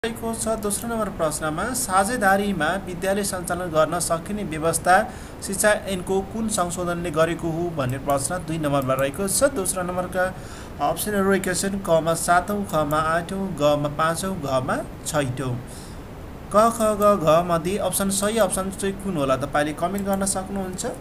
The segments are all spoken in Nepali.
दोस्रो नम्बर प्रश्नमा साझेदारीमा विद्यालय सञ्चालन गर्न सकिने व्यवस्था शिक्षा ऐनको कुन संशोधनले गरेको हो भन्ने प्रश्न 2 नम्बरमा रहेको छ। दोस्रो नम्बरका अप्सनहरू रहेका छन् क मा 7औं, ख मा 8औं, ग मा 5औं, घ मा 6औं। क ख ग घ मध्ये सही अप्सन चाहिँ कुन होला तपाईले कमेन्ट गर्न सक्नुहुन्छ।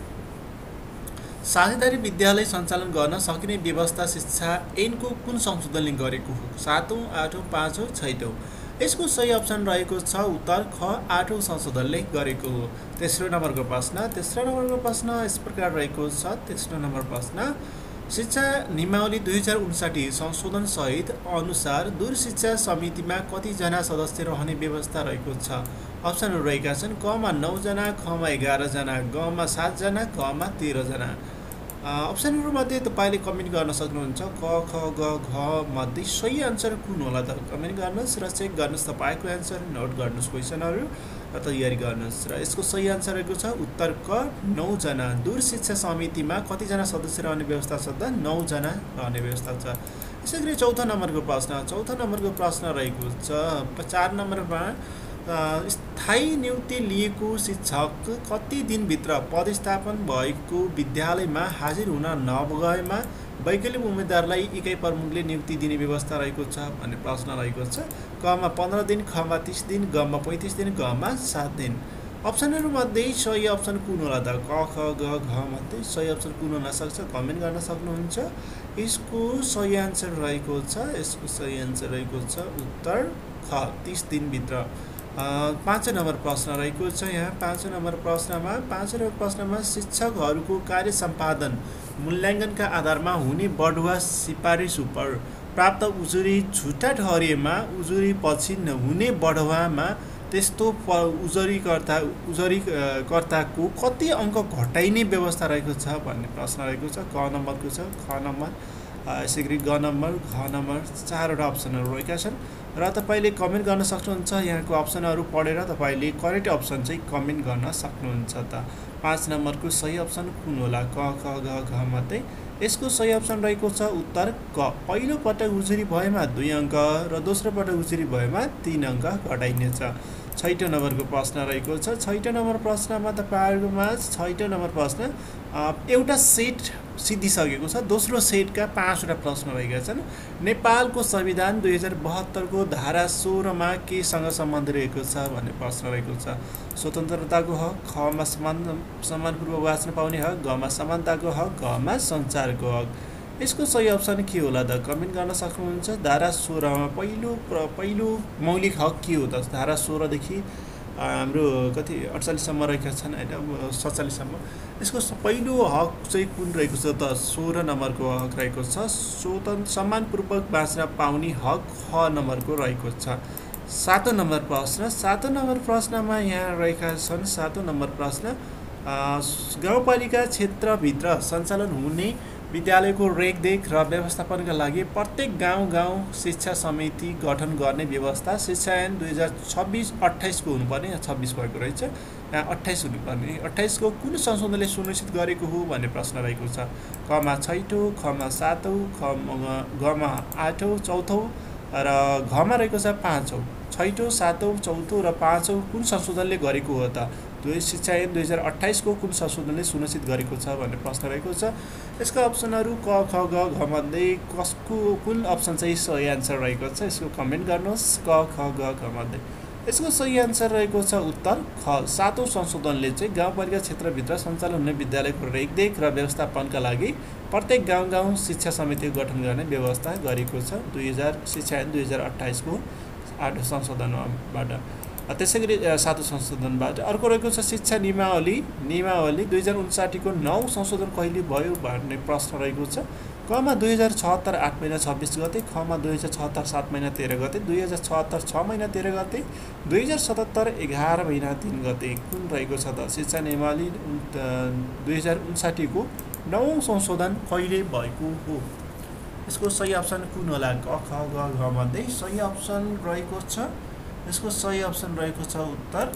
साझेदारी विद्यालय सञ्चालन गर्न सकिने व्यवस्था शिक्षा ऐनको कुन संशोधनले गरेको हो? 7औं, 8औं, 5औं, 6औं। यसको सही अप्सन रहेको छ उत्तर ख 8औं संशोधनले गरेको हो। तेस्रो नम्बरको प्रश्न यस प्रकार रहेको छ। तेस्रो नम्बर प्रश्न शिक्षा नियमावली 2059 संशोधन सहित अनुसार दूर शिक्षा समितिमा कतिजना सदस्य रहने व्यवस्था रहेको छ? अप्सनहरू रहेका छन् क मा 9 जना, ख मा 11 जना, ग मा 7 जना, घ मा 13 जना। अप्सनहरूमध्ये तपाईले कमेन्ट गर्न सक्नुहुन्छ। क ख ग घ मध्ये सही आन्सर कुन होला त कमेन्ट गर्नुहोस् र चेक गर्नुहोस्। तपाईको आन्सर नोट गर्नुहोस्, क्वेसनहरू र तयारी गर्नुहोस्। र यसको सही आन्सर रहेको छ उत्तर क 9 जना। दूर शिक्षा समितिमा कतिजना सदस्य रहने व्यवस्था छ त 9 जना रहने व्यवस्था छ। यसैगरी चौथो नम्बरको प्रश्न रहेको छ। 4 नम्बरमा स्थायी नियुक्ति लिएको शिक्षक कति दिनभित्र पदस्थापन भएको विद्यालयमा हाजिर हुन नगएमा वैकल्पिक उम्मेदवारलाई इकाइ प्रमुखले नियुक्ति दिने व्यवस्था रहेको छ भन्ने प्रश्न रहेको छ। क मा 15 दिन, ख मा 30 दिन, ग मा 35 दिन, घ मा 7 दिन। अप्सनहरूमध्ये सही अप्सन कुन होला त? क ख ग घ मध्ये सही अप्सन कुन हुन सक्छ कमेन्ट गर्न सक्नुहुन्छ। यसको सही आन्सर रहेको छ उत्तर ख 30 दिनभित्र। 5 नम्बर प्रश्न रहेको छ। यहाँ 5 नम्बर प्रश्नमा शिक्षकहरूको कार्य सम्पादन मूल्याङ्कनका आधारमा हुने बढुवा सिफारिस उप प्राप्त उजुरी छुट्टा ठहरिएमा उजुरी पछि नहुने बढुवामा त्यस्तो उजुरीकर्ताको कति अङ्क घटाइने व्यवस्था रहेको छ भन्ने प्रश्न रहेको छ। क नम्बरको छ, ख नम्बर, यसैगरी ग नम्बर, घ नम्बर, 4वटा अप्सनहरू रहेका छन् र तपाईले कमेन्ट गर्न सक्नुहुन्छ। यहाँको अप्सनहरू पढेर तपाईले करेक्ट अप्सन चाहिँ कमेन्ट गर्न सक्नुहुन्छ त। 5 नम्बरको सही अप्सन कुन होला? क ख ग घ मध्ये यसको सही अप्सन रहेको छ उत्तर क। पहिलो पटक उजुरी भएमा 2 अङ्क र दोस्रो पटक उजुरी भएमा 3 अङ्क घटाइनेछ। 6औं नम्बरको प्रश्न रहेको छ। 6औं नम्बर प्रश्नमा तपाईहरुमा 6औं नम्बर प्रश्न एउटा सेट सिद्धिसकेको छ। दोस्रो सेटका 5वटा प्रश्न रहेका छन्। नेपालको संविधान 2072 को धारा 16 मा केसँग सम्बन्ध रहेको छ भन्ने प्रश्न रहेको छ। स्वतन्त्रताको हक, ख मा समान पूर्व बाँच्न पाउने हक, ग मा समानताको हक, घ मा सञ्चारको हक। यसको सही अप्सन के होला त कमेन्ट गर्न सक्नुहुन्छ। धारा 16 मा पहिलो मौलिक हक के हो त? धारा 16 देखि हाम्रो कति 48 सम्म रहेका छन् हैन, 47 सम्म। यसको पहिलो हक चाहिँ कुन रहेको छ त? 16 नम्बरको हक रहेको छ। सम्मानपूर्वक बाँच्न पाउने हक ख नम्बरको रहेको छ। 7औं नम्बर प्रश्नमा यहाँ रहेका छन्। 7औं नम्बर प्रश्न गाउँपालिका क्षेत्रभित्र सञ्चालन हुने विद्यालयको रेखदेख र व्यवस्थापनका लागि प्रत्येक गाउँ शिक्षा समिति गठन गर्ने व्यवस्था शिक्षा ऐन 2026-28 को हुनुपर्ने, यहाँ 26 भएको रहेछ, यहाँ 28 हुनुपर्ने। 28 को कुन संशोधनले सुनिश्चित गरेको हो भन्ने प्रश्न रहेको छ। क मा 6औं, ख मा 7औं, ग मा 8औं, 4औं र घ मा रहेको छ 5औं। 6औं, 7औं, 4औं र 5औं कुन संशोधनले गरेको हो त? शिक्षा ऐन 2028 को कुन संशोधनले सुनिश्चित गरेको छ भन्ने प्रश्न रहेको छ। यसका अप्सनहरू क ख ग घ मध्ये कुन अप्सन चाहिँ सही आन्सर रहेको छ यसको कमेन्ट गर्नुहोस्। क ख ग घ मध्ये यसको सही आन्सर रहेको छ उत्तर ख। 7औं संशोधनले चाहिँ गाउँपालिका क्षेत्रभित्र सञ्चालन हुने विद्यालयको रेखदेख र व्यवस्थापनका लागि प्रत्येक गाउँ शिक्षा समिति गठन गर्ने व्यवस्था गरेको छ। शिक्षा ऐन 2028 को 8औं संशोधनबाट। त्यसैगरी 7औं संशोधनबाट। अर्को रहेको छ शिक्षा नियमावली 2059 को 9औं संशोधन कहिले भयो भन्ने प्रश्न रहेको छ। क मा 2076 8 महिना 26 गते, ख मा 2076 7 महिना 13 गते, 2076 6 महिना 13 गते, 2077 11 महिना 3 गते कुन रहेको छ त? शिक्षा नियमावली 2059 को 9औं संशोधन कहिले भएको हो? यसको सही अप्सन कुन होला? क ख ग घ मध्ये सही अप्सन रहेको छ। यसको सही अप्सन रहेको छ उत्तर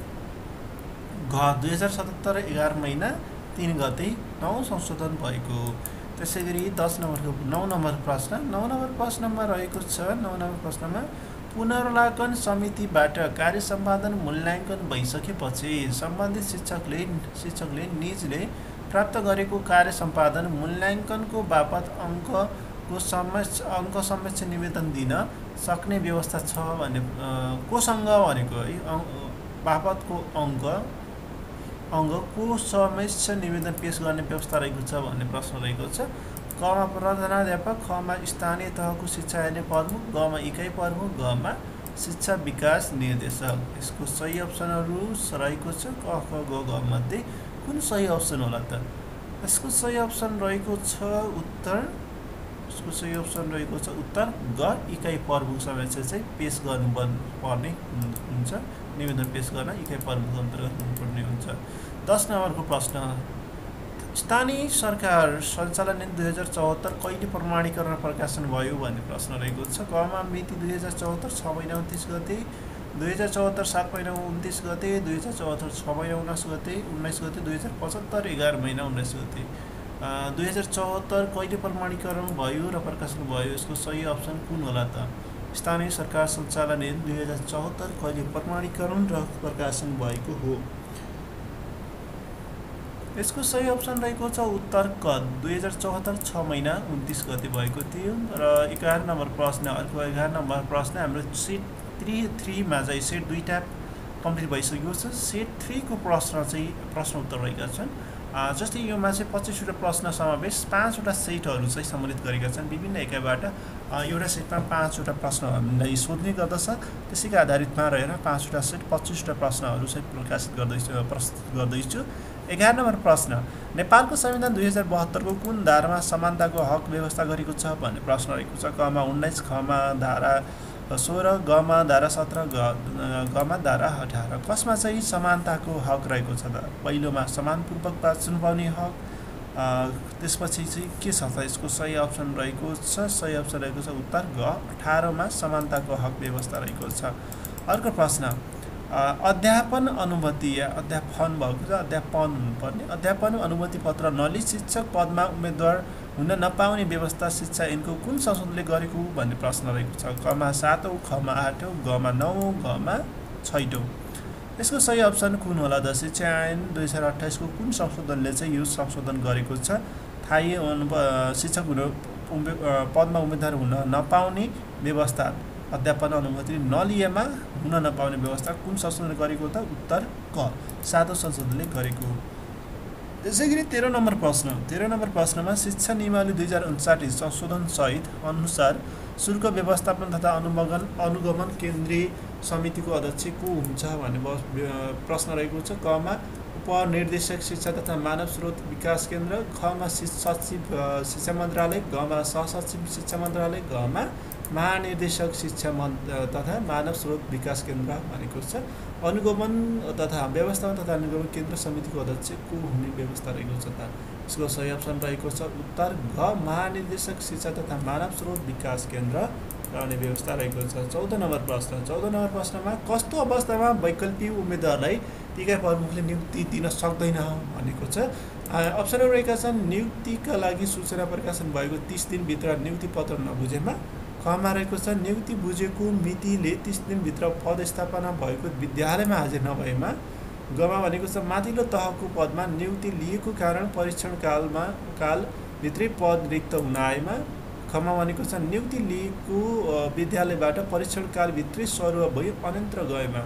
घ। 2077 11 महिना 3 गते 9औं संशोधन भएको। त्यसैगरी 9 नम्बर प्रश्नमा रहेको छ। 9 नम्बर प्रश्नमा पुनर्वलोकन समितिबाट कार्य सम्पादन मूल्याङ्कन भइसकेपछि सम्बन्धित शिक्षकले निजले प्राप्त गरेको कार्य सम्पादन मूल्याङ्कनको बापत अङ्क समेत निवेदन दिन सक्ने व्यवस्था छ भने कोसँग भनेको है बापतको अङ्कको समेत निवेदन पेश गर्ने व्यवस्था रहेको छ भन्ने प्रश्न रहेको छ। कमा प्रधानाध्यापक, खमा स्थानीय तहको शिक्षा हेर्ने प्रमुख, गमा इकाइ प्रमुख, गमा शिक्षा विकास निर्देशक। यसको सही अप्सनहरू रहेको छ क ख ग घ मध्ये कुन सही अप्सन होला त? यसको सही अप्सन रहेको छ उत्तर ग इकाइ प्रमुख समेत चाहिँ पेश गर्नुपर्ने हुन्छ। निवेदन पेश गर्न इकाइ प्रमुख अन्तर्गत हुनुपर्ने हुन्छ। 10 नम्बरको प्रश्न, स्थानीय सरकार सञ्चालन ऐन 2074 कहिले प्रमाणीकरण प्रकाशन भयो भन्ने प्रश्न रहेको छ। कमा मिति 2074 6 महिना 29 गते, 2074 7 महिना 29 गते, 2074 6 महिना 19 गते, 2075 11 महिना 19 गते। 2074 कहिले प्रमाणीकरण भयो र प्रकाशन भयो? यसको सही अप्सन कुन होला त? स्थानीय सरकार सञ्चालन ऐन 2074 कहिले प्रमाणीकरण र प्रकाशन भएको हो? यसको सही अप्सन रहेको छ उत्तर क 2074 6 महिना 29 गते भएको थियो। र 11 नम्बर प्रश्न, अर्को 11 नम्बर प्रश्न हाम्रो सेट 3 मा चाहिँ सेट 2 टा कम्प्लिट भइसकेको छ। सेट 3 को प्रश्न उत्तर रहेका छन्। जस्तै योमा चाहिँ 25 वटा प्रश्न समावेश 5 वटा सेटहरू चाहिँ सम्मिलित गरेका छन्। विभिन्न एकाइबाट एउटा सेटमा 5 वटा प्रश्न हामीलाई सोध्ने गर्दछ। त्यसैको आधारितमा रहेर 5 वटा सेट 25 वटा प्रश्नहरू चाहिँ प्रस्तुत गर्दैछु। 11 नम्बर प्रश्न, नेपालको संविधान 2072 को कुन धारामा समानताको हक व्यवस्था गरेको छ भन्ने प्रश्न रहेको छ। कमा 19, खमा धारा 16, गमा धारा 17, गमा धारा 18। कसमा चाहिँ समानताको हक रहेको छ त? पहिलोमा समानपूर्वक वाचन पाउने हक, त्यसपछि चाहिँ के छ त? यसको सही अप्सन रहेको छ उत्तर ग 18 मा समानताको हक व्यवस्था रहेको छ। अर्को प्रश्न, अध्यापन अनुमति या अध्यापन भएको छ, अध्यापन हुनुपर्ने, अध्यापन अनुमति पत्र नलिई शिक्षक पदमा उम्मेदवार हुन नपाउने व्यवस्था शिक्षा ऐनको कुन संशोधनले गरेको भन्ने प्रश्न रहेको छ। कमा 7औं, खमा 8औं, गमा 9औं, गमा 6औं। यसको सही अप्सन कुन होला त? शिक्षा ऐन 2028 को कुन संशोधनले चाहिँ यो संशोधन गरेको छ? थायी शिक्षक पदमा उम्मेदवार हुन नपाउने व्यवस्था, अध्यापन अनुमति नलिएमा हुन नपाउने व्यवस्था कुन संशोधनले गरेको त? उत्तर क 7औं संशोधनले गरेको। त्यसैगरी 13 नम्बर प्रश्नमा शिक्षा नियमावली 2059 संशोधन सहित अनुसार शुल्क व्यवस्थापन तथा अनुगमन केन्द्रीय समितिको अध्यक्ष को हुन्छ भन्ने प्रश्न रहेको छ। कमा उपनिर्देशक शिक्षा तथा मानव स्रोत विकास केन्द्र, खमा सचिव शिक्षा मन्त्रालय, गमा सहसचिव शिक्षा मन्त्रालय, गमा महानिर्देशक शिक्षा तथा मानव स्रोत विकास केन्द्र भनेको छ। अनुगमन तथा व्यवस्थापन तथा अनुगमन केन्द्र समितिको अध्यक्ष को हुने व्यवस्था रहेको छ त? यसको सही अप्सन रहेको छ उत्तर घ महानिर्देशक शिक्षा तथा मानव स्रोत विकास केन्द्र रहने व्यवस्था रहेको छ। 14 नम्बर प्रश्नमा कस्तो अवस्थामा वैकल्पिक उम्मेदवारलाई इकाइ प्रमुखले नियुक्ति दिन सक्दैन भनेको छ। अप्सनहरू रहेका छन् नियुक्तिका लागि सूचना प्रकाशन भएको 30 दिनभित्र नियुक्ति पत्र नबुझेमा, खमा रहेको छ नियुक्ति बुझेको मितिले 30 दिनभित्र पदस्थापना भएको विद्यालयमा हाजिर नभएमा, गमा भनेको छ माथिल्लो तहको पदमा नियुक्ति लिएको कारण परीक्षण कालभित्रै पद रिक्त हुन आएमा, खमा भनेको छ नियुक्ति लिएको विद्यालयबाट परीक्षण कालभित्रै सरुवा भई अन्यत्र गएमा।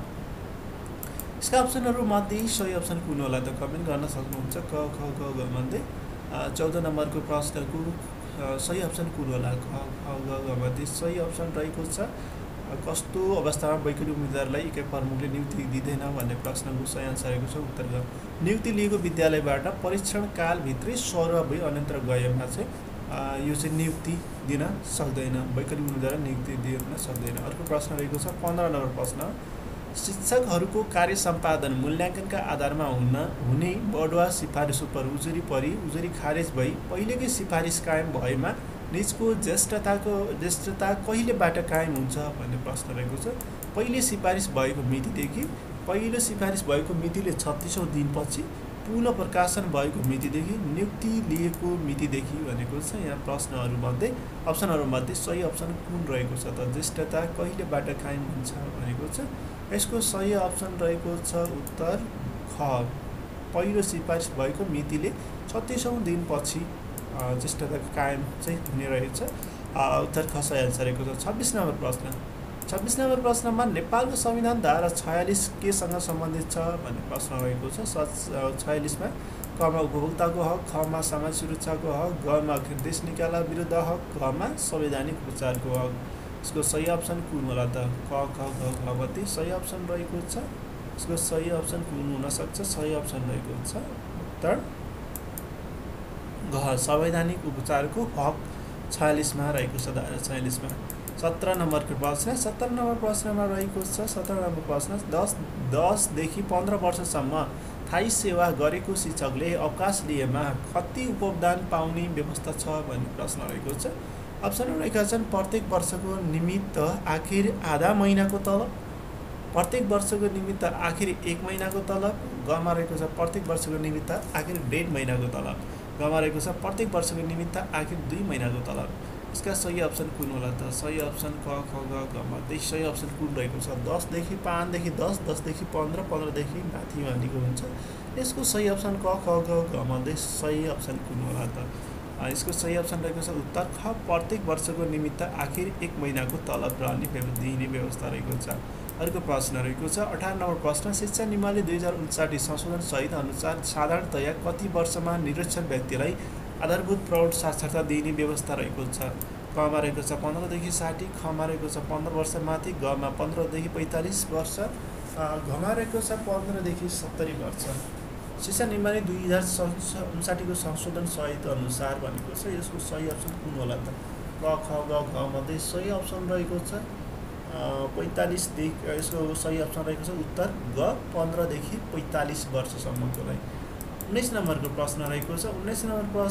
यसका अप्सनहरू मध्ये सही अप्सन कुन होला त? कमेन्ट गर्न सक्नुहुन्छ। क ख ग घ मध्ये 14 नम्बरको प्रश्नको सही अप्सन कुन होला? ख ख ग घ मध्ये सही अप्सन रहेको छ कस्तो अवस्थामा वैकल्पिक उम्मेदवारलाई इकाइ प्रमुखले नियुक्ति दिँदैन भन्ने प्रश्नको सही आन्सर रहेको छ उत्तर ग। नियुक्ति लिएको विद्यालयबाट परीक्षण कालभित्रै सरुवा भई अन्यत्र गएमा चाहिँ यो चाहिँ नियुक्ति दिन सक्दैन, वैकल्पिक उम्मेदवार नियुक्ति दिन सक्दैन। अर्को प्रश्न रहेको छ 15 नम्बर प्रश्न, शिक्षकहरूको कार्य सम्पादन मूल्याङ्कनका आधारमा हुने बढुवा सिफारिसो पर उजुरी खारेज भई पहिलेकै सिफारिस कायम भएमा निजको ज्येष्ठता कहिलेबाट कायम हुन्छ भन्ने प्रश्न रहेको छ। पहिलो सिफारिस भएको मितिले 36औं दिनपछि पुनः प्रकाशन भएको मितिदेखि नियुक्ति लिएको मितिदेखि भनेको छ। यहाँ प्रश्नहरूमध्ये अप्सनहरूमध्ये सही अप्सन कुन रहेको छ त? ज्येष्ठता कहिलेबाट कायम हुन्छ भनेको छ। यसको सही अप्सन रहेको छ उत्तर ख। पहिलो सिफारिस भएको मितिले 36औं दिनपछि ज्येष्ठता कायम चाहिँ हुने रहेछ। उत्तर ख सही आन्सर रहेको छ। 26 नम्बर प्रश्न। 26 नम्बर प्रश्नमा नेपालको संविधान धारा 46 केसँग सम्बन्धित छ भन्ने प्रश्न रहेको छ। 46 मा कमा उपभोक्ताको हक, खमा सामाजिक सुरक्षाको हक, गमा देश निकाला विरुद्ध हक, घमा संवैधानिक उपचारको हक। यसको सही अप्सन कुन होला त? क ख ग घ गति सही अप्सन रहेको छ। यसको सही अप्सन कुन हुन सक्छ? सही अप्सन रहेको छ उत्तर घ संवैधानिक उपचारको हक 46 मा रहेको छ, धारा 46 मा। 17 नम्बरको प्रश्न। 17 नम्बर प्रश्नमा रहेको छ। 17 नम्बर प्रश्न 10 देखि 15 वर्षसम्म थायी सेवा गरेको शिक्षकले अवकाश लिएमा कति उपदान पाउने व्यवस्था छ भन्ने प्रश्न रहेको छ। अप्सनहरू रहेका छन् प्रत्येक वर्षको निमित्त आखिर आधा महिनाको तलब, प्रत्येक वर्षको निमित्त आखिर 1 महिनाको तलब, गमा रहेको छ प्रत्येक वर्षको निमित्त आखिर 1.5 महिनाको तलब, गमा रहेको छ प्रत्येक वर्षको निमित्त आखिर 2 महिनाको तलब। यसका सही अप्सन कुन होला त? सही अप्सन क ख ग घ मध्ये सही अप्सन कुन रहेको छ? 10 देखि 5 देखि 10, 10 देखि 15, 15 देखि माथि भनेको हुन्छ। यसको सही अप्सन क ख ग घ मध्ये सही अप्सन कुन होला त? यसको सही अप्सन रहेको छ उत्तर ख प्रत्येक वर्षको निमित्त आखिर 1 महिनाको तलब दिने व्यवस्था रहेको छ। अर्को प्रश्न रहेको छ। 18 नम्बर प्रश्न। शिक्षा नियमावली 2059 संशोधन सहित अनुसार साधारणतया कति वर्षमा निरक्षर व्यक्तिलाई आधारभूत प्रौढ साक्षरता दिने व्यवस्था रहेको छ? कमा रहेको छ 15 देखि 60, खमा रहेको छ 15 वर्ष माथि, गमा 15 देखि 45 वर्ष, घमा रहेको छ 15 देखि 70 वर्ष। शिक्षा नियमावली 2059 को संशोधन सहित अनुसार भनेको छ। यसको सही अप्सन कुन होला त? क ख ग घ मध्ये सही अप्सन रहेको छ 45 देखि। यसको सही अप्सन रहेको छ उत्तर ग 15 देखि 45 वर्षसम्मको लागि। 19 नम्बरको प्रश्न रहेको छ। 19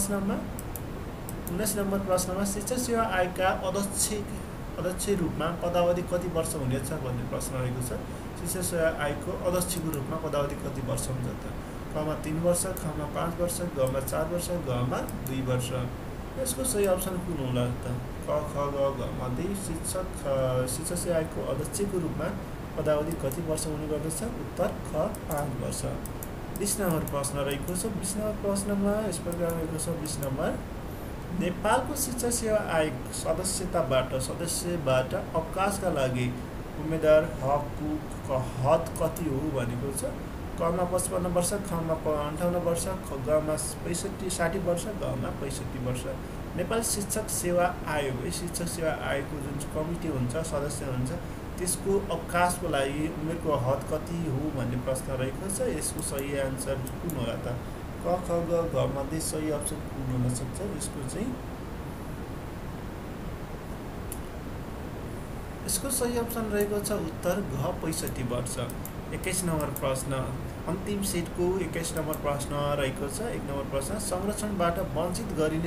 नम्बर प्रश्नमा शिक्षक सेवा आयोगका अध्यक्ष रूपमा पदावधि कति वर्ष हुनेछ भन्ने प्रश्न रहेको छ। शिक्षक सेवा आयोगको अध्यक्षको रूपमा पदावधि कति वर्ष हुन्छ त? कमा 3 वर्ष, खमा 5 वर्ष, गमा 4 वर्ष, घमा 2 वर्ष। यसको सही अप्सन कुन होला त? क ख ग घ मध्ये शिक्षक सेवा आयोगको अध्यक्षको रूपमा पदावधि कति वर्ष हुने गर्दछ? उत्तर ख 5 वर्ष। 20 नम्बर प्रश्न रहेको छ। 20 नम्बर प्रश्नमा यस प्रकार रहेको छ। 20 नम्बर नेपालको शिक्षा सेवा आयोग सदस्यबाट अवकाशका लागि उम्मेदवार हद कति हो भनेको छ। कमा 55 वर्ष, खमा 58 वर्ष, गमा 60 वर्ष, घमा 65 वर्ष। नेपाल शिक्षक सेवा आयोग शिक्षक सेवा आयोगको जुन कमिटी हुन्छ, सदस्य हुन्छ, त्यसको अवकाशको लागि उमेरको हद कति हो भन्ने प्रश्न रहेको छ। यसको सही आन्सर कुन होला त? क ख ग घ मध्ये सही अप्सन कुन हुन सक्छ? यसको सही अप्सन रहेको छ उत्तर घ 65 वर्ष। 21 नम्बर प्रश्न। अन्तिम सेटको 21 नम्बर प्रश्न रहेको छ। 1 नम्बर प्रश्न। संरक्षणबाट वञ्चित गरिने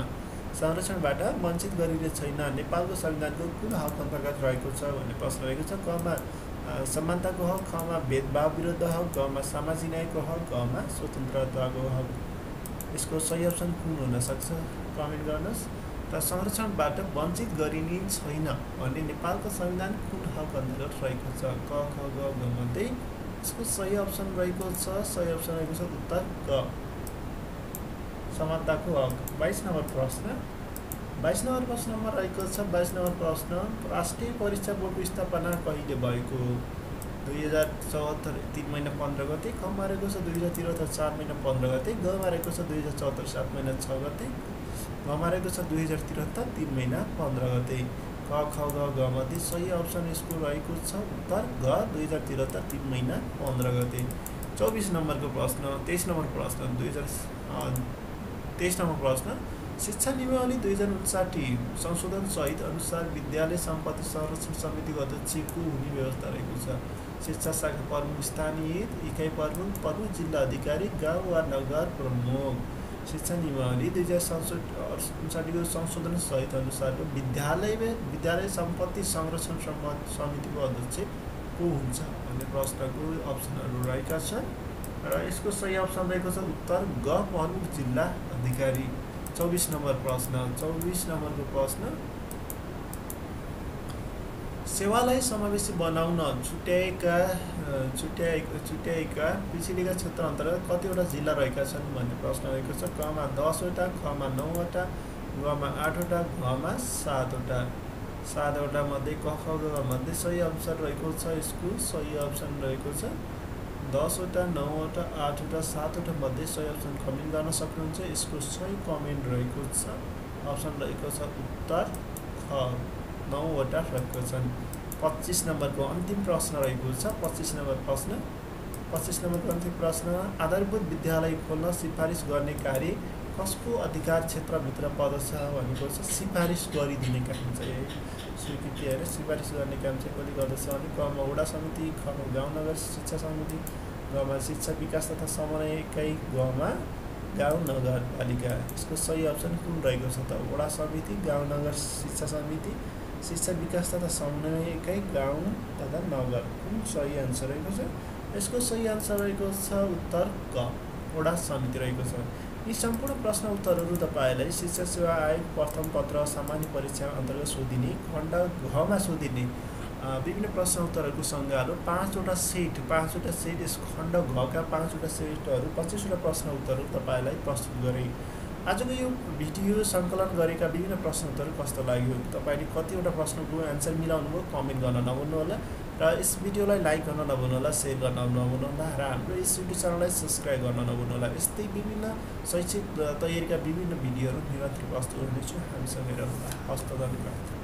छैन नेपालको संविधानको कुन हक अन्तर्गत रहेको छ भन्ने प्रश्न रहेको छ। कमा समानताको हक, खमा भेदभाव विरुद्ध हक, गमा सामाजिक न्यायको हक, घमा स्वतन्त्रताको हक। यसको सही अप्सन कुन हुन सक्छ? कमेन्ट गर्नुहोस्। त संरक्षणबाट वञ्चित गरिने छैन भन्ने नेपालको संविधान कुन हक अन्तर्गत रहेको छ? क ख ग घ मध्ये यसको सही अप्सन रहेको छ। सही अप्सन रहेको छ उत्तर ग समानताको हक। 22 नम्बर प्रश्न। 22 नम्बर प्रश्नमा रहेको छ। 22 नम्बर प्रश्न। राष्ट्रिय परीक्षा बोर्डको स्थापना कहिले भएको? 2074 3 महिना 15 गते, खमा रहेको छ 2073 4 महिना 15 गते, गमा रहेको छ 2074 7 महिना 6 गते, घमा रहेको छ 2073 3 महिना 15 गते। क ख ग घ मध्ये सही अप्सन यसको रहेको छ उत्तर घ 2073 3 महिना 15 गते। 24 नम्बरको प्रश्न। 23 नम्बर प्रश्न। 23 नम्बर प्रश्न। शिक्षा नियमावली 2059 संशोधन सहित अनुसार विद्यालय सम्पत्ति संरक्षण समितिको अध्यक्ष को हुने व्यवस्था रहेको छ? शिक्षा शाखा प्रमुख, स्थानीय इकाइ प्रमुख, जिल्ला अधिकारी, गाउँ वा नगर प्रमुख। शिक्षा नियमावली 2059 को संशोधन सहित अनुसारको विद्यालय सम्पत्ति संरक्षण समितिको अध्यक्ष को हुन्छ भन्ने प्रश्नको अप्सनहरू रहेका छन्। र यसको सही अप्सन रहेको छ उत्तर ग प्रमुख जिल्ला अधिकारी। 24 नम्बर प्रश्न। 24 नम्बरको प्रश्न सेवालाई समावेशी बनाउन छुट्याएका पिछडिएका क्षेत्र अन्तर्गत कतिवटा जिल्ला रहेका छन् भन्ने प्रश्न रहेको छ। क मा 10 वटा, ख मा 9 वटा, ग मा 8 वटा, घ मा 7 वटा। 7 वटा मध्ये क ख ग मध्ये सही अप्सन रहेको छ। यसको सही अप्सन रहेको छ 10 वटा, 9 वटा, 8 वटा, 7 वटा मध्ये सही अप्सन कमेन्ट गर्न सक्नुहुन्छ। यसको सही कमेन्ट रहेको छ अप्सन रहेको छ उत्तर ख 9 वटा रहेको छन्। 25 नम्बरको अन्तिम प्रश्न रहेको छ। 25 नम्बर प्रश्न 25 नम्बरको अन्तिम प्रश्न आधारभूत विद्यालय खोल्न सिफारिस गर्ने कार्य कसको अधिकार क्षेत्रभित्र पर्दछ भनेको छ। सिफारिस गरिदिने काम चाहिँ स्वीकृति हेरेर सिफारिस गर्ने काम चाहिँ कसले गर्दछ भने क मा वडा समिति, ख मा गाउँ नगर शिक्षा समिति, ग मा शिक्षा विकास तथा समन्वय इकाइ, घ मा गाउँ नगरपालिका। यसको सही अप्सन कुन रहेको छ त वडा समिति, गाउँ नगर शिक्षा समिति, शिक्षा विकास तथा समन्वय इकाइ, गाउँ तथा नगर। कुन सही आन्सर रहेको छ? यसको सही आन्सर रहेको छ उत्तर क वडा समिति रहेको छ। यी सम्पूर्ण प्रश्न उत्तरहरू तपाईलाई शिक्षा सेवा आयोग प्रथम पत्र सामान्य परीक्षा अन्तर्गत सोधिने खण्ड घ मा सोधिने विभिन्न प्रश्न उत्तरहरूको सङ्गालो 5 वटा सेट यस खण्ड घ का 5 वटा सेटहरू 25 वटा प्रश्न उत्तरहरू तपाईलाई प्रस्तुत गरे। आजको यो भिडियो सङ्कलन गरेका विभिन्न प्रश्न उत्तरहरू कस्तो लाग्यो, तपाईले कतिवटा प्रश्नको आन्सर मिलाउनु भयो कमेन्ट गर्न नभुल्नुहोला र यस भिडियोलाई लाइक गर्न नभुल्नुहोला, सेयर गर्न नभुल्नुहोला र हाम्रो यस युट्युब च्यानललाई सब्स्क्राइब गर्न नभुल्नुहोला। यस्तै विभिन्न शैक्षिक तयारीका विभिन्न भिडियोहरू निरन्तर प्रस्तुत गर्नेछु। हामीसँगै रहनुहोला। हस्त धन्यवाद।